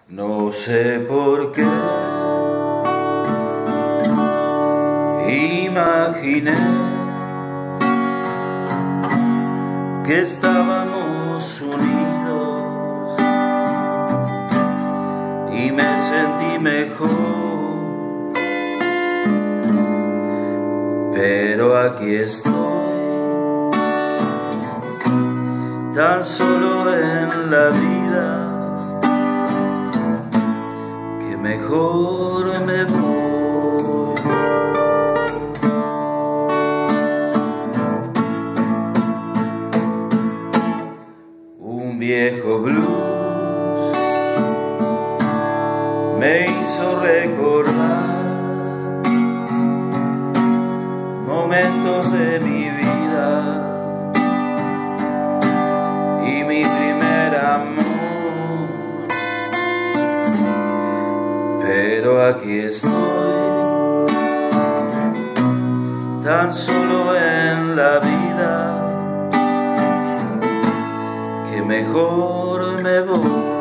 No sé por qué imaginé que estábamos unidos y me sentí mejor, pero aquí estoy tan solo en la vida que mejor me voy. Un viejo blues me hizo recordar momentos de mi vida y mi primer amor, pero aquí estoy tan solo en la vida que mejor me voy.